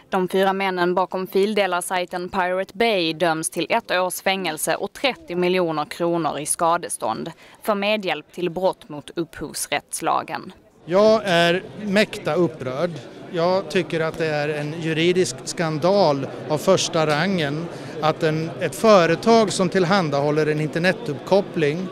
De 4 männen bakom fildelarsajten Pirate Bay döms till 1 års fängelse och 30 miljoner kronor i skadestånd för medhjälp till brott mot upphovsrättslagen. Jag är mäkta upprörd. Jag tycker att det är en juridisk skandal av första rangen att ett företag som tillhandahåller en internetuppkoppling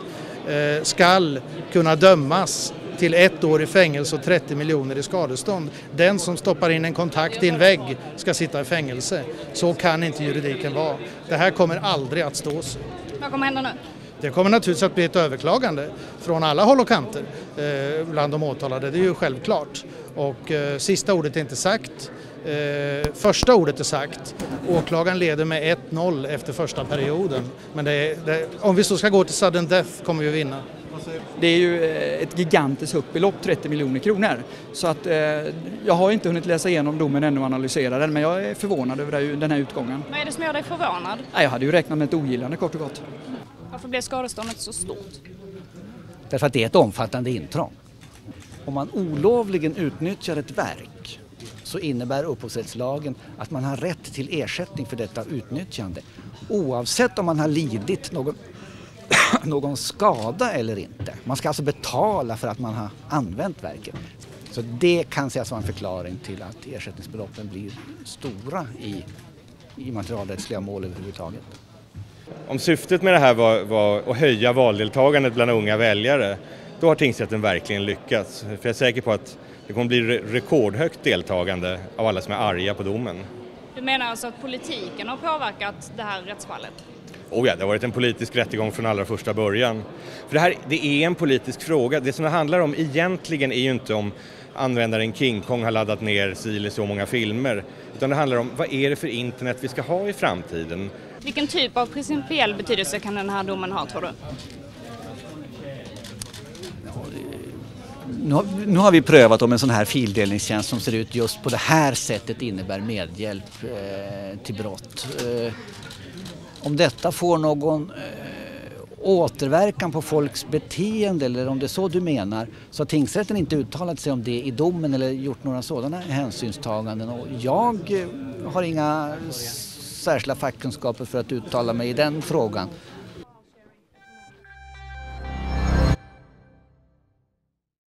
skall kunna dömas till 1 år i fängelse och 30 miljoner i skadestånd. Den som stoppar in en kontakt i en vägg ska sitta i fängelse. Så kan inte juridiken vara. Det här kommer aldrig att stå sig. Vad kommer hända nu? Det kommer naturligtvis att bli ett överklagande från alla håll och kanter bland de åtalade, det är ju självklart. Och sista ordet är inte sagt, första ordet är sagt. Åklagaren leder med 1-0 efter första perioden. Men om vi så ska gå till sudden death kommer vi vinna. Det är ju ett gigantiskt högt belopp, 30 miljoner kronor. Så att jag har inte hunnit läsa igenom domen ännu och analysera den, men jag är förvånad över den här utgången. Vad är det som gör dig förvånad? Jag hade ju räknat med ett ogillande kort och gott. Varför blev skadeståndet så stort? Därför att det är ett omfattande intrång. Om man olovligen utnyttjar ett verk så innebär upphovsrättslagen att man har rätt till ersättning för detta utnyttjande. Oavsett om man har lidit någon skada eller inte. Man ska alltså betala för att man har använt verket. Så det kan sägas vara en förklaring till att ersättningsbeloppen blir stora i immaterialrättsliga mål överhuvudtaget. Om syftet med det här var att höja valdeltagandet bland unga väljare, då har tingsrätten verkligen lyckats. För jag är säker på att det kommer bli rekordhögt deltagande av alla som är arga på domen. Du menar alltså att politiken har påverkat det här rättsfallet? Oh ja, det har varit en politisk rättegång från allra första början. För det är en politisk fråga. Det som det handlar om egentligen är ju inte om användaren King Kong har laddat ner si eller så många filmer. Utan det handlar om vad är det för internet vi ska ha i framtiden. Vilken typ av principiell betydelse kan den här domen ha, tror du? Nu har vi prövat om en sån här fildelningstjänst som ser ut just på det här sättet innebär medhjälp till brott. Om detta får någon återverkan på folks beteende eller om det är så du menar, så har tingsrätten inte uttalat sig om det i domen eller gjort några sådana hänsynstaganden. Och jag har inga särskilda fackkunskaper för att uttala mig i den frågan.